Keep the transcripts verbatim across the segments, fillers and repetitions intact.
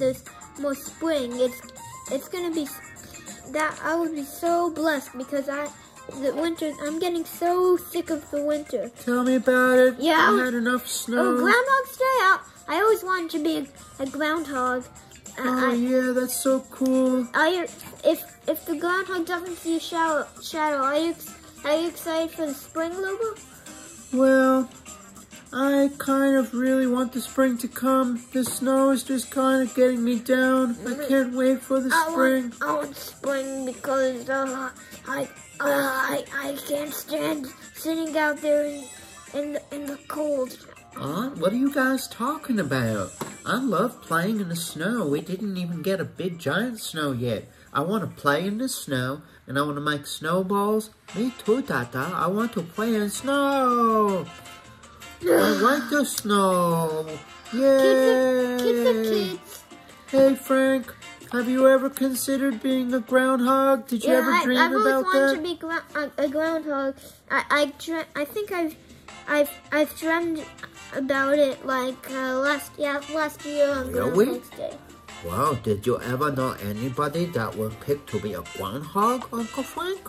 there's more spring. It's it's gonna be that I would be so blessed because I the winter. I'm getting so sick of the winter. Tell me about it. Yeah, I had enough snow. Oh, Groundhog's Day! I, I always wanted to be a, a groundhog. Uh, oh I, yeah, that's so cool. I if if the groundhog doesn't see a shadow, shadow, are you are you excited for the spring, Lobo? Well, I kind of really want the spring to come. The snow is just kind of getting me down. I can't wait for the I spring. Want, I want spring because uh, I, uh, I I can't stand sitting out there in in the, in the cold. Huh? What are you guys talking about? I love playing in the snow. We didn't even get a big giant snow yet. I want to play in the snow, and I want to make snowballs. Me too, Tata. I want to play in snow. I like the snow. Yay! Kids are, kids are kids. Hey, Frank. Have you ever considered being a groundhog? Did you yeah, ever dream I, I've about always that? wanted to be gra a, a groundhog. I I, dre I think I've I've I've dreamed about it like uh, last yeah last year on Really? Groundhog's Day. Wow, did you ever know anybody that was picked to be a groundhog, Uncle Frank?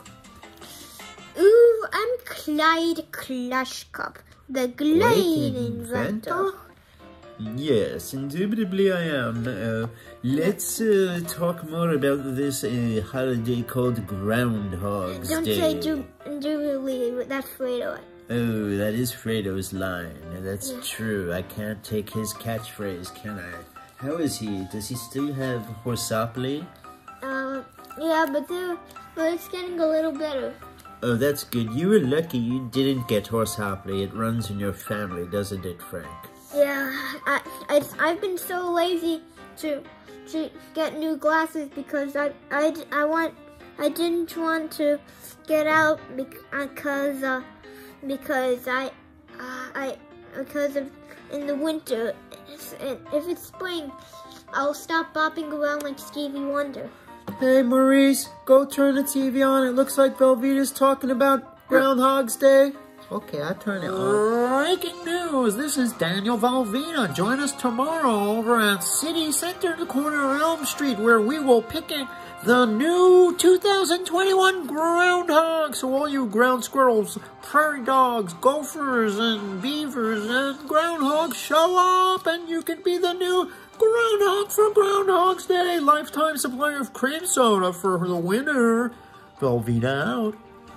Ooh, I'm Clyde Clushcup, the Glade inventor. Yes, indubitably I am. Uh, let's uh, talk more about this uh, holiday called Groundhog's Don't Day. say do indubitably, that's Fredo. Oh, that is Fredo's line. That's Yeah. true. I can't take his catchphrase, can I? How is he? Does he still have Horsopoly? Um, yeah, but the, but it's getting a little better. Oh, that's good. You were lucky you didn't get Horsopoly. It runs in your family, doesn't it, Frank? Yeah, I, I, I've been so lazy to to get new glasses because I, I, I want I didn't want to get out because uh, because I uh, I because of in the winter. If it's spring, I'll stop bopping around like Stevie Wonder. Hey, Maurice, go turn the T V on. It looks like Velveeta's talking about Groundhog's Day. Okay, I turn it on. Breaking news! This is Daniel Velveeta. Join us tomorrow over at City Center, the corner of Elm Street, where we will pick the new two thousand twenty-one Groundhog. So all you ground squirrels, prairie dogs, gophers, and beavers, and groundhogs, show up, and you can be the new Groundhog for Groundhog's Day. Lifetime supply of cream soda for the winner. Velveeta out.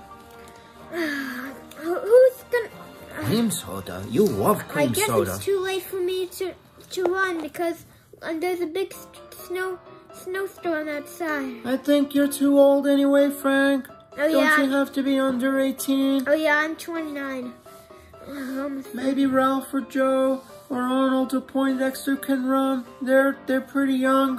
Who's gonna... Cream soda? You love cream I guess soda. it's too late for me to, to run because uh, there's a big snow snowstorm outside. I think you're too old anyway, Frank. Oh, Don't yeah. you have to be under eighteen? Oh yeah, I'm twenty-nine. Maybe Ralph or Joe or Arnold or Poindexter can run. They're, they're pretty young.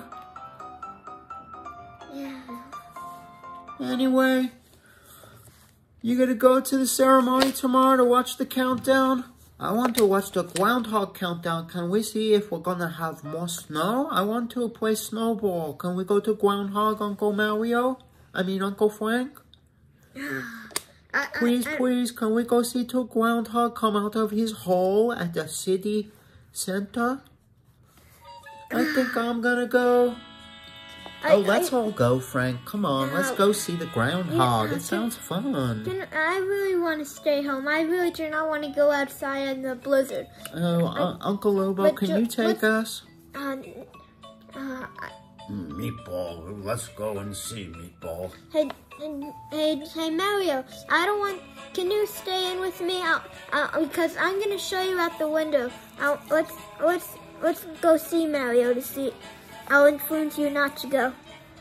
Yeah. Anyway, you gonna go to the ceremony tomorrow to watch the countdown? I want to watch the Groundhog countdown. Can we see if we're gonna have more snow? I want to play snowball. Can we go to Groundhog, Uncle Mario? I mean, Uncle Frank? I, Please, I, I, please, can we go see two Groundhog come out of his hole at the city center? I think I'm gonna go. I, Oh, let's I, all go, Frank. Come on, let's No. go see the groundhog. Yeah, It sounds fun. Can- I really want to stay home. I really do not want to go outside in the blizzard. Oh, uh, Uncle Lobo, but can ju- you take let's- us? Uh, uh, Meatball, let's go and see Meatball. hey, hey, hey, Mario, I don't want, can you stay in with me? I'll, uh, because I'm going to show you out the window. I'll, let's, let's, let's go see Mario to see. I'll influence you not to go.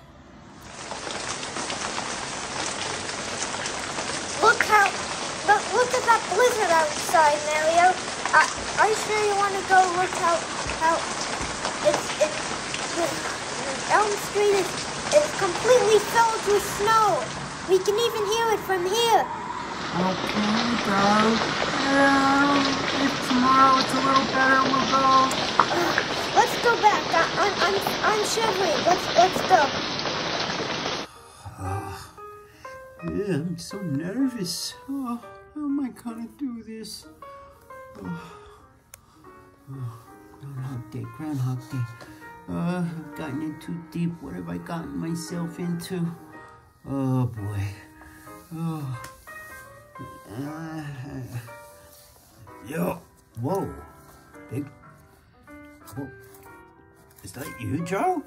Look how, look, look at that blizzard outside, Mario. Uh, are you sure you want to go look how, how, it's, it's, it's Elm Street is, is completely filled with snow. We can even hear it from here. Okay, go. Yeah, if tomorrow it's a little better, we'll go. Uh, let's go back. I, I'm, I'm, I'm shivering. Let's, let's go. Oh, yeah, I'm so nervous. Oh, how am I gonna do this? Oh, oh, Groundhog Day, Groundhog Day. Uh, gotten in too deep? What have I gotten myself into? Oh, boy. Oh. Uh, yo. Whoa. Big. Whoa. Is that you, Joe?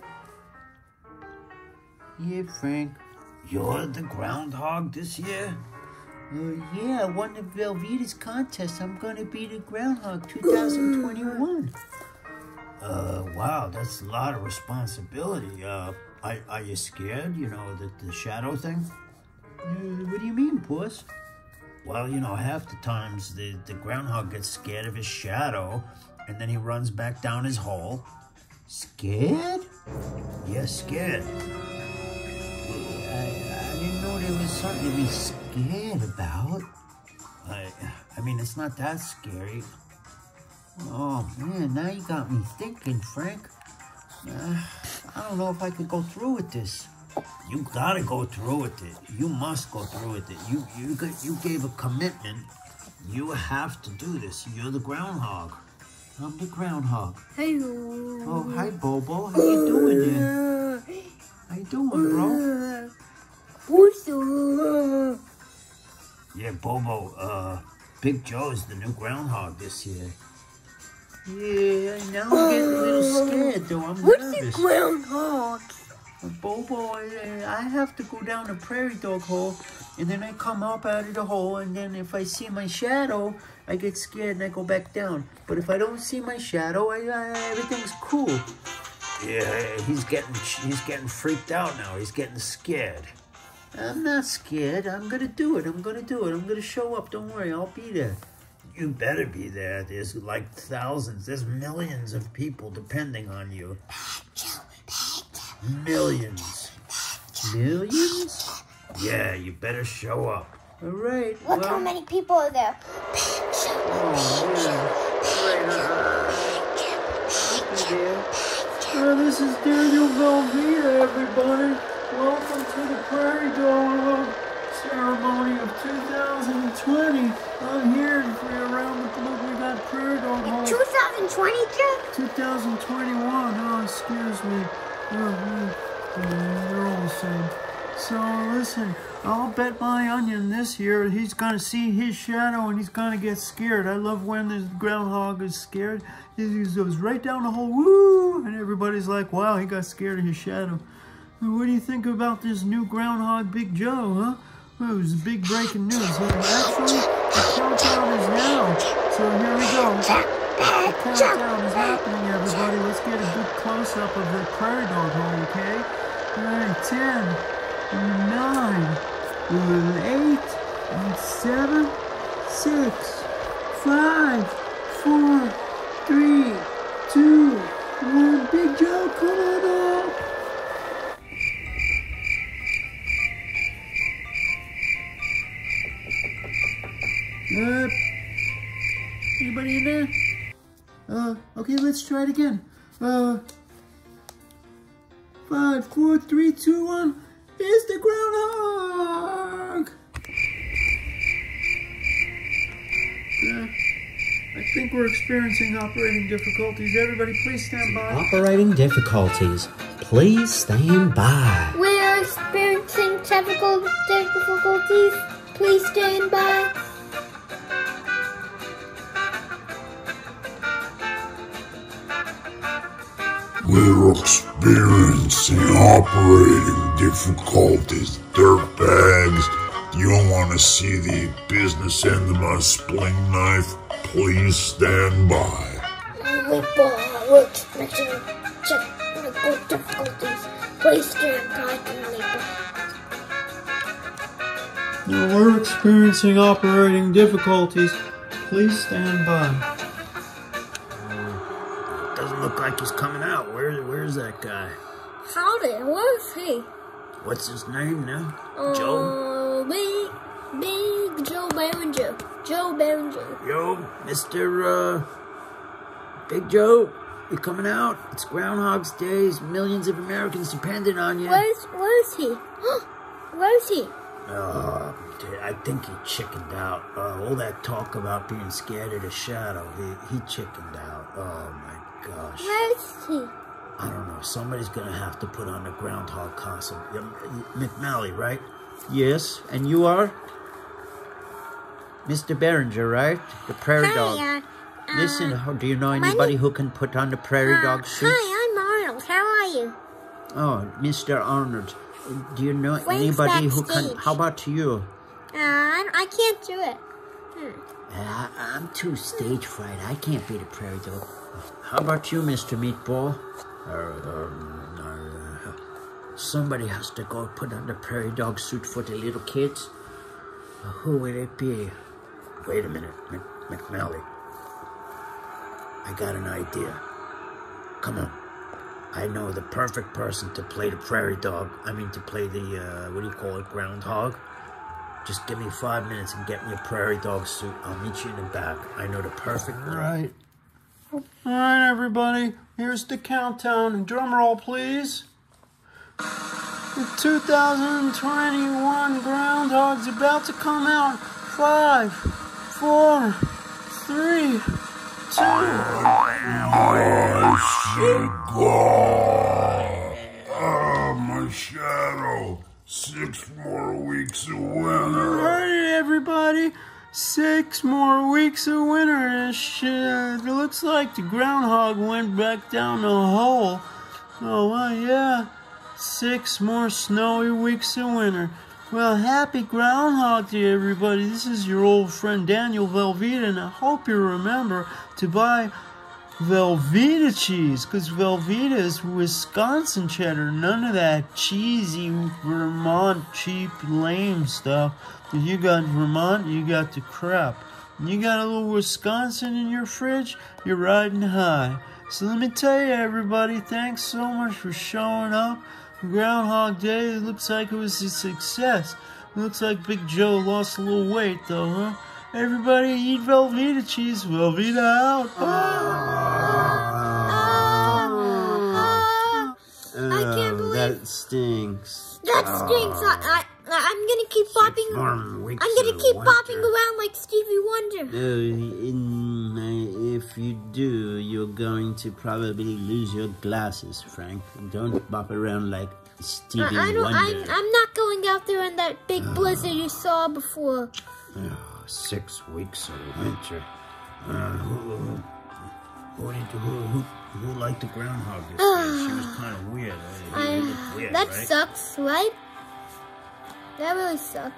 Yeah, Frank. You're the groundhog this year? Uh, yeah, I won the Velveeta's contest. I'm gonna be the groundhog twenty twenty-one. Uh, wow, that's a lot of responsibility. Uh, are, are you scared, you know, the, the shadow thing? Uh, what do you mean, puss? Well, you know, half the times the, the groundhog gets scared of his shadow, and then he runs back down his hole. Scared? Yes, scared. I, I didn't know there was something to be scared about. I, I mean, it's not that scary. Oh, man, now you got me thinking, Frank. Uh, I don't know if I could go through with this. You gotta go through with it. You must go through with it. You you you gave a commitment. You have to do this. You're the groundhog. I'm the groundhog. Hey. Oh, hi, Bobo. How you doing there? How you doing, bro? Yeah, Bobo. Uh, Big Joe's the new groundhog this year. Yeah, now I'm getting a little scared, though. I'm What's nervous. the groundhog? Bobo, I, I have to go down a prairie dog hole, and then I come up out of the hole, and then if I see my shadow, I get scared and I go back down. But if I don't see my shadow, I, I, everything's cool. Yeah, he's getting he's getting freaked out now. He's getting scared. I'm not scared. I'm gonna do it. I'm gonna do it. I'm gonna show up. Don't worry. I'll be there. You better be there. There's like thousands. There's millions of people depending on you. Millions. Millions? Yeah, you better show up. All right. Look well, how many people are there. Oh, yeah. Right, uh, uh, this is Daniel Velveeta, everybody. Welcome to the Prairie Dog Ceremony of two thousand twenty. I'm here for you around the globe. We got Prairie Dog Hall. twenty twenty, Jeff? twenty twenty-one. Oh, excuse me. Oh, they're all the same. So listen, I'll bet my onion this year he's gonna see his shadow and he's gonna get scared. I love when the groundhog is scared. He goes right down the hole, woo, and everybody's like, wow, he got scared of his shadow. What do you think about this new groundhog, Big Joe, huh? Well, it was big breaking news. Actually, the countdown is now. So here we go. The countdown is happening, everybody. Let's get a good close-up of the prairie dog hole, okay? All right, ten, nine, eight, seven, six, five, four, three, two, one. Big Joe, come on up. Uh, anybody in there? Uh, okay, let's try it again. Uh, five, four, three, two, one. It's the groundhog! Uh, I think we're experiencing operating difficulties. Everybody, please stand by. Operating difficulties. Please stand by. We are experiencing technical difficulties. Please stand by. We're experiencing operating difficulties, dirtbags. You don't want to see the business end of my spling knife? Please stand by. We're experiencing technical difficulties. Please stand by. No, we're experiencing operating difficulties. Please stand by. Doesn't look like he's coming out. Where, where's that guy? Howdy, where is he? What's his name now? Uh, Joe? Big, Big Joe Berenger. Joe Berenger. Yo, Mister Uh, Big Joe, you coming out? It's Groundhog's Day. Millions of Americans depending on you. Where's, where's he? Where's he? Oh, I think he chickened out. Uh, all that talk about being scared of the shadow, he, he chickened out. Oh, my gosh. Where's he? I don't know. Somebody's gonna have to put on the groundhog costume. Yeah, McNally, right? Yes. And you are? Mister Behringer, right? The prairie dog. Hi, uh, Listen, uh, do you know my anybody name- who can put on the prairie uh, dog suit? Hi, I'm Arnold. How are you? Oh, Mister Arnold. Do you know Frank's anybody who can... backstage. How about you? Uh, I, I can't do it. Hmm. Uh, I'm too stage fright. I can't be the prairie dog. How about you, Mister Meatball? Uh, um, uh, somebody has to go put on the prairie dog suit for the little kids. Uh, who would it be? Wait a minute, Mc McNally. I got an idea. Come on. I know the perfect person to play the prairie dog. I mean, to play the, uh, what do you call it, groundhog? Just give me five minutes and get me a prairie dog suit. I'll meet you in the back. I know the perfect one. Right. All right, everybody. Here's the countdown. Drum roll, please. The two thousand twenty-one Groundhog's about to come out. Five, four, three, two. My cigar! Ah, my shadow! Six more weeks of winter! Alright, everybody. Six more weeks of winter and shit. It looks like the groundhog went back down the hole. Oh, well, yeah. Six more snowy weeks of winter. Well, happy Groundhog Day, everybody. This is your old friend Daniel Velveeta, and I hope you remember to buy Velveeta cheese, because Velveeta is Wisconsin cheddar. None of that cheesy Vermont cheap lame stuff. If you got Vermont, you got the crap. And you got a little Wisconsin in your fridge, you're riding high. So let me tell you, everybody, thanks so much for showing up. Groundhog Day, it looks like it was a success. It looks like Big Joe lost a little weight, though, huh? Everybody eat Velveeta cheese. Velveeta out. I can't believe That stinks. that stinks. I, I, I'm gonna keep bopping. More weeks I'm gonna of keep winter. bopping around like Stevie Wonder. Uh, in, uh, if you do, you're going to probably lose your glasses, Frank. Don't bop around like Stevie I, I don't. Wonder. I'm, I'm not going out there in that big blizzard you saw before. Oh, six weeks of winter. Uh, who, who, who, did, who, who, who liked the groundhog this year? She was kind of weird. Uh, I, he looked weird, that right? sucks, right? That really sucks.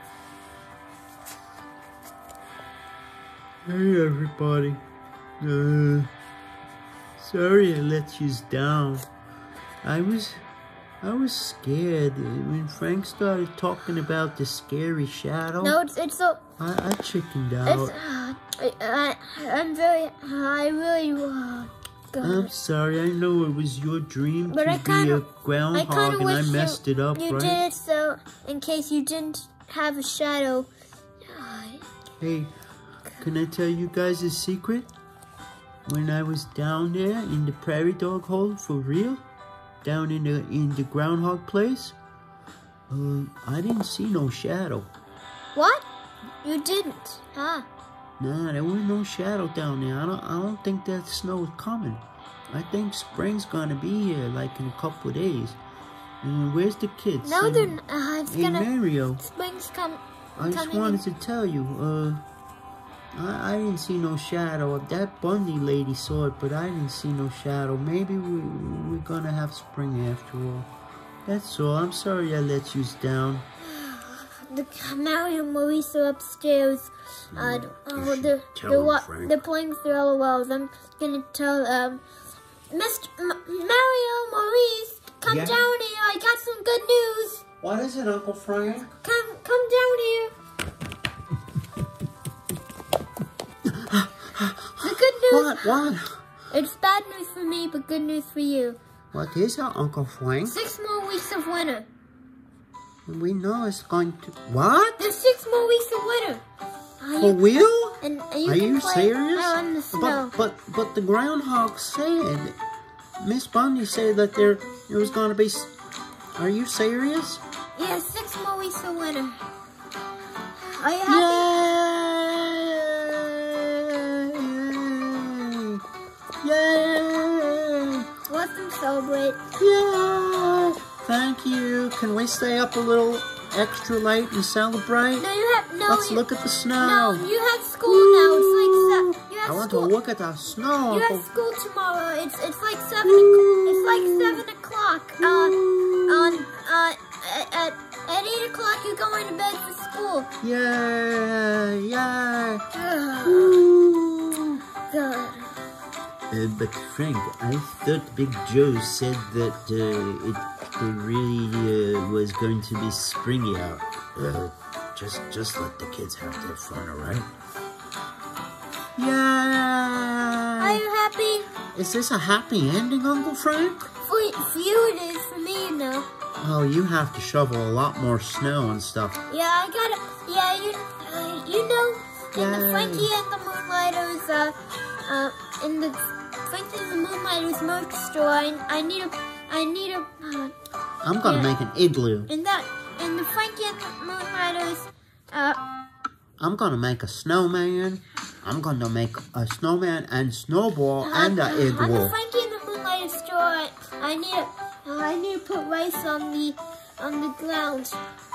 Hey, everybody. Uh, sorry I let you down. I was, I was scared when Frank started talking about the scary shadow. No, it's it's so. I, I chickened It's. out. Uh, I, I I'm very. I really. Uh, God. I'm sorry. I know it was your dream But to I be kinda- a groundhog, I kind of and I wish messed you, it up, you right? did it so in case you didn't have a shadow. Hey, can I tell you guys a secret? When I was down there in the prairie dog hole, for real, down in the in the groundhog place, uh, I didn't see no shadow. What? You didn't? Huh? Nah, there was no shadow down there. I don't I don't think that snow is coming. I think spring's gonna be here like in a couple of days. And where's the kids? No, And- they're. n- Uh, it's Hey gonna. Mario, Spring's come. I just coming wanted to tell you, uh, I, I didn't see no shadow. That Bundy lady saw it, but I didn't see no shadow. Maybe we, we're gonna have spring after all. That's all. I'm sorry I let you down. The Mario and Maurice are upstairs. Uh, oh, should they're, tell they're, him, wa- Frank. they're playing through LOLs. I'm gonna tell um, Mister M- Mario, Maurice, come Yeah? down here. I got some good news. What is it, Uncle Frank? Come, come down here. The good news. What? What? It's bad news for me, but good news for you. What is it, Uncle Frank? Six more weeks of winter. We know it's going to... What? There's six more weeks of winter. Uh, For you- real? And, and you Are can you play serious? out on the snow. But, but, but the groundhog said... Miss Bundy said that there, there was gonna be... s- Are you serious? Yeah, six more weeks of winter. Are you happy? Yay! Yay! Want some celebrate. Yeah. Thank you. Can we stay up a little extra late and celebrate? No, you have no. Let's you, look at the snow. No, you have school now. It's like se- you have I want school. to look at the snow. You Uncle. have school tomorrow. It's it's like seven. o'clock. It's like seven o'clock. Uh, on uh at at eight o'clock you're going to bed for school. Yay! Yay! Good. Uh, but Frank, I thought Big Joe said that uh, it, it really uh, was going to be springy out. Uh, just, just let the kids have their fun, all right? Are Yay! you happy? Is this a happy ending, Uncle Frank? For, for you it is. For me, no. Oh, you have to shovel a lot more snow and stuff. Yeah, I gotta. Yeah, you. Uh, you know, in the Yay. Frankie and the Moonlighters. Uh, uh, in the Frankie and the Moonlighters merch store. I, I need a. I need a. Uh, I'm gonna Yeah. make an igloo. in that. In the Frankie and the Moonlighters. Uh. I'm gonna make a snowman. I'm gonna make a snowman and snowball and an On the igloo. Frankie and the Moonlighter store, I, I need a, I need to put rice on the on the ground.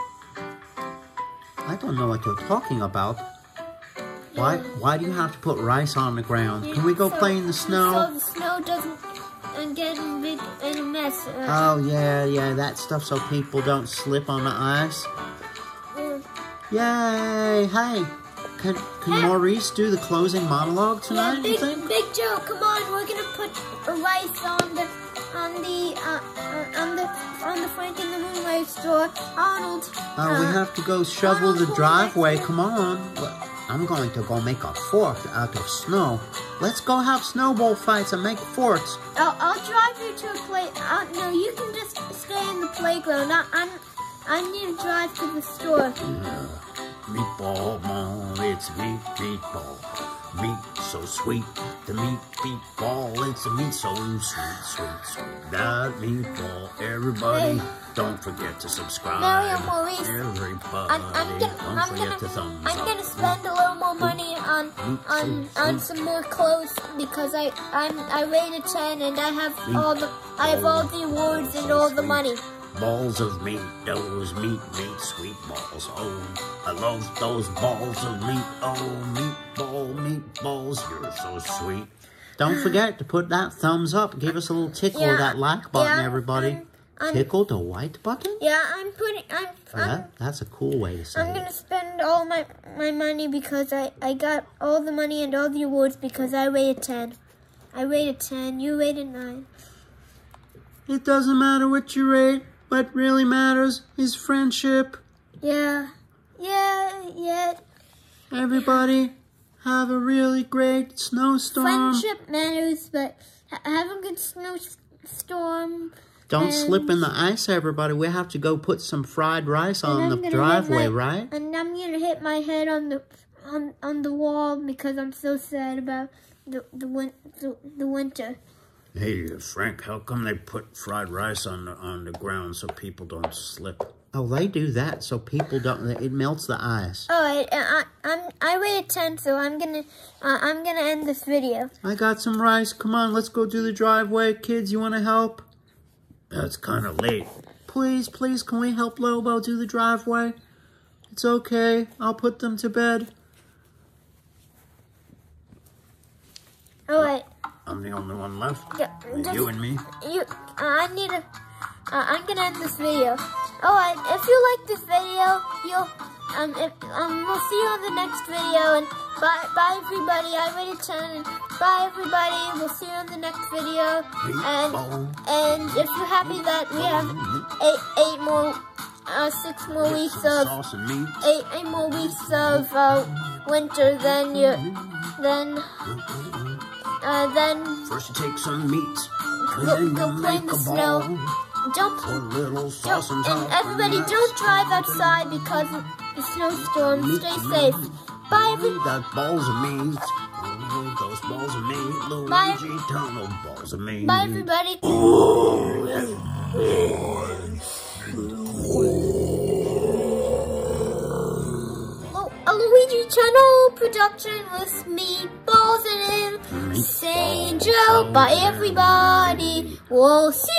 I don't know what you're talking about. Why? Why do you have to put rice on the ground? Can we go So- play in the So snow? the snow doesn't uh, get in big in a mess. Uh, Oh yeah, yeah, that stuff so people don't slip on the ice. uh, Yay! Hey, can can Yeah. Maurice do the closing monologue yeah, tonight? You big think? Big Joe, come on, we're gonna put a rice on the on the uh, uh, on the on the Frank and the Moonlight store. Arnold. Oh, we uh, have to go shovel the Arnold, driveway. Come on. I'm going to go make a fort out of snow. Let's go have snowball fights and make forts. I'll, I'll drive you to a play. Uh, no, you can just stay in the playground. I, I'm I need to drive to the store. Meatball, mom, it's meat, meatball. Meat so sweet, the meat, meatball, it's a meat so sweet, sweet, sweet. That meatball, everybody, Hey. don't forget to subscribe. Mario Maurice, Everybody, I'm, I'm gonna, don't I'm forget gonna, to thumbs I'm up. gonna spend a little more money on, on, on some more clothes because I, I'm, I rated ten and I have all the, I have all the awards and all the money. Balls of meat, those meat, meat, sweet balls. Oh, I love those balls of meat. Oh, meatball, meatballs, you're so sweet. Don't forget to put that thumbs up. Give us a little tickle Yeah, of that like button, yeah, everybody. I'm- I'm- Tickle the white button? Yeah, I'm putting, I'm, Oh, I'm, that, that's a cool way to say I'm it. gonna spend all my, my money because I, I got all the money and all the awards because I rated ten. I rated ten, you rated nine. It doesn't matter what you rate. What really matters is friendship. Yeah, yeah, yeah. Everybody, have a really great snowstorm. Friendship matters, but ha- have a good snowstorm. Don't and- slip in the ice, everybody. We have to go put some fried rice and on I'm the gonna hit driveway, my- right? And I'm gonna hit my head on the on on the wall because I'm so sad about the the, win- the, the winter. Hey, Frank, how come they put fried rice on the, on the ground so people don't slip? Oh, they do that so people don't. It melts the ice. All right, uh, I I'm I rated ten, so I'm gonna uh, I'm gonna end this video. I got some rice. Come on, let's go do the driveway. Kids, you want to help? That's kind of late. Please, please, can we help Lobo do the driveway? It's okay. I'll put them to bed. All right, I'm the only one left. Yeah, just- You and me. you uh, I need to. Uh, I'm gonna end this video. All right, if you like this video, you'll um if, um we'll see you on the next video. And bye bye everybody. I rated ten. And bye everybody. We'll see you on the next video. And and if you're happy that we have eight eight more uh six more weeks of Sauce and meat. eight eight more weeks of uh winter, then you then uh then First you take some meat, and go, then go you play in make the a snow. ball. Don't Put a little sauce Don't, on and top. everybody, and don't drive outside because of the snowstorm. Stay safe. Bye, everybody. That balls of meat. Oh, those balls of meat. Luigi, Bye. Tunnel balls of meat. Bye, everybody. Lu- A Luigi Channel production with me, Balls and him, saying outro by everybody. We'll see